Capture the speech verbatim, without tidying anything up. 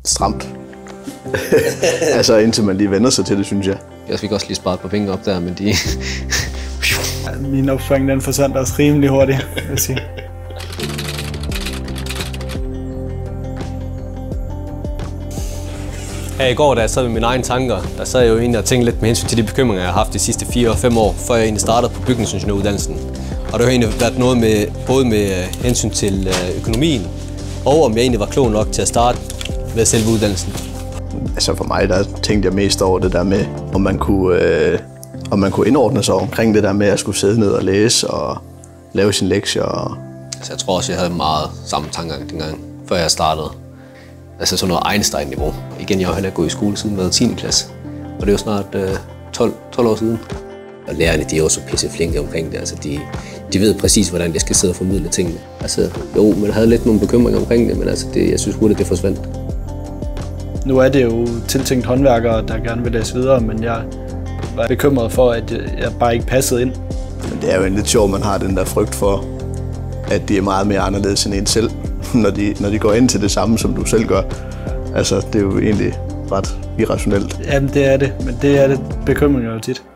stramt. Altså indtil man lige vender sig til det, synes jeg. Jeg fik også lige sparet på penge op der, men de... Min opsparing, den forsvandt også rimelig hurtigt, vil jeg sige. Her i går, da jeg sad med mine egne tanker, der sad jeg jo egentlig og tænkte lidt med hensyn til de bekymringer, jeg har haft de sidste fire og fem år, før jeg egentlig startede på bygningsingeniøruddannelsen. Og det har egentlig været noget med, både med hensyn til økonomien, og om jeg egentlig var klog nok til at starte med selve uddannelsen. Altså for mig, der tænkte jeg mest over det der med, om man kunne, øh, om man kunne indordne sig omkring det der med at skulle sidde ned og læse og lave sine lektier. Og... Altså jeg tror også, jeg havde meget samme tanker dengang, før jeg startede. Altså sådan noget Einstein-niveau. Igen, jeg har heller gået i skole siden med tiende klasse. Og det er jo snart øh, tolv, tolv år siden. Og lærerne, de er også pisse flinke omkring det. Altså de, de ved præcis, hvordan de skal sidde og formidle tingene. Altså jo, man havde lidt nogle bekymringer omkring det, men altså det, jeg synes hurtigt, det forsvandt. Nu er det jo tiltænkt håndværkere, der gerne vil læse videre, men jeg var bekymret for, at jeg bare ikke passede ind. Men det er jo lidt sjovt, man har den der frygt for, at de er meget mere anderledes end en selv, når de, når de går ind til det samme, som du selv gør. Altså, det er jo egentlig ret irrationelt. Jamen, det er det, men det er det bekymringer jo tit.